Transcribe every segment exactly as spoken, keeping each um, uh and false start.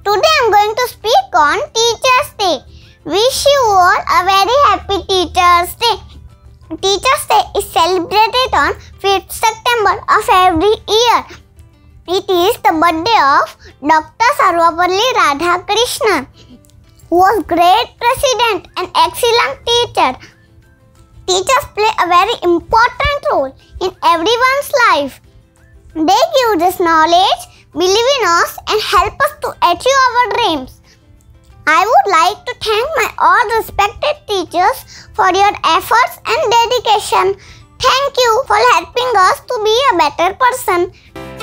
Today I am going to speak on Teachers' Day. Wish you all a very happy Teachers' Day. Teachers' Day is celebrated on fifth September of every year. It is the birthday of Doctor Sarvepalli Radhakrishnan, who was great president and excellent teacher. Teachers play a very important role in everyone's life. They give us knowledge, believe in us, and help us to achieve our dreams. I would like to thank my all respected teachers for your efforts and dedication. Thank you for helping us to be a better person.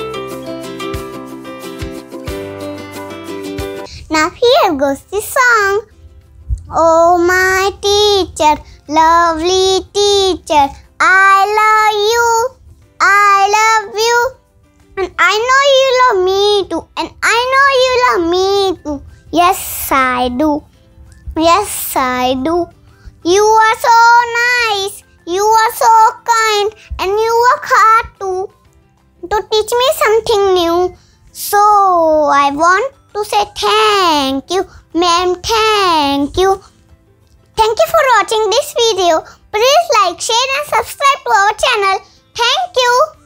Now here goes the song. Oh my teacher, lovely teacher, I love you, I love you. And I know you love me too, and I know you love me too. Yes, I do. Yes, I do. You are so nice, you are so kind, and you work hard too to teach me something new. So I want to say thank you, ma'am, thank you. Thank you for watching this video. Please like, share and subscribe to our channel. Thank you.